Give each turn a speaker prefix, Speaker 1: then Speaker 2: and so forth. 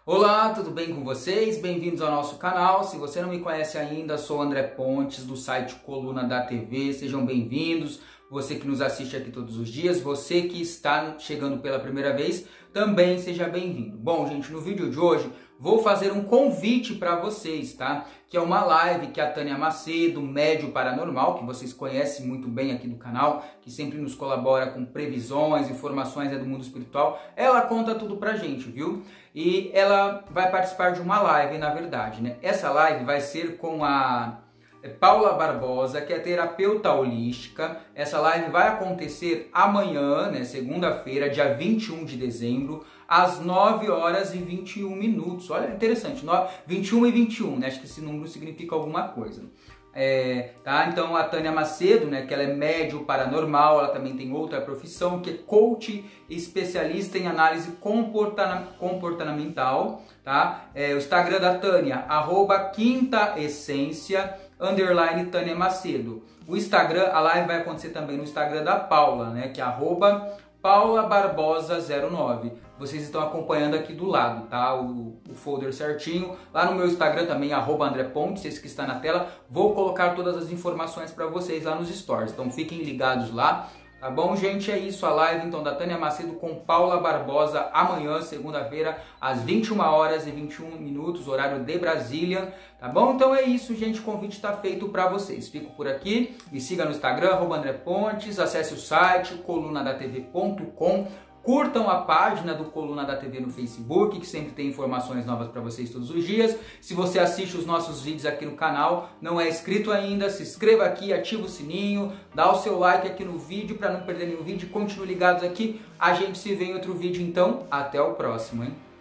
Speaker 1: Olá, tudo bem com vocês? Bem-vindos ao nosso canal. Se você não me conhece ainda, sou André Pontes, do site Coluna da TV. Sejam bem-vindos. Você que nos assiste aqui todos os dias, você que está chegando pela primeira vez, também seja bem-vindo. Bom, gente, no vídeo de hoje vou fazer um convite para vocês, tá? Que é uma live que a Tânia Macedo, Médio Paranormal, que vocês conhecem muito bem aqui do canal, que sempre nos colabora com previsões, informações do mundo espiritual, ela conta tudo pra gente, viu? E ela vai participar de uma live, na verdade, né? Essa live vai ser com a Paula Barbosa, que é terapeuta holística. Essa live vai acontecer amanhã, né, segunda-feira, dia 21 de dezembro, às 9 horas e 21 minutos. Olha, interessante, 21 e 21, né? Acho que esse número significa alguma coisa. Tá? Então a Tânia Macedo, né, que ela é médium paranormal, ela também tem outra profissão, que é coach especialista em análise comportamental, tá? O Instagram da Tânia, @quintaessência, _Tânia Macedo. O Instagram, a live vai acontecer também no Instagram da Paula, né, que é @paulabarbosa09. Vocês estão acompanhando aqui do lado, tá? O folder certinho. Lá no meu Instagram também, @André Pontes, esse que está na tela. Vou colocar todas as informações para vocês lá nos stories. Então fiquem ligados lá. Tá bom, gente? É isso, a live então da Tânia Macedo com Paula Barbosa amanhã, segunda-feira, às 21 horas e 21 minutos, horário de Brasília. Tá bom? Então é isso, gente. O convite está feito para vocês. Fico por aqui. Me siga no Instagram, @André Pontes. Acesse o site colunadatv.com. Curtam a página do Coluna da TV no Facebook, que sempre tem informações novas para vocês todos os dias. Se você assiste os nossos vídeos aqui no canal, não é inscrito ainda, se inscreva aqui, ativa o sininho, dá o seu like aqui no vídeo para não perder nenhum vídeo. Continue ligados aqui, a gente se vê em outro vídeo então. Até o próximo, hein?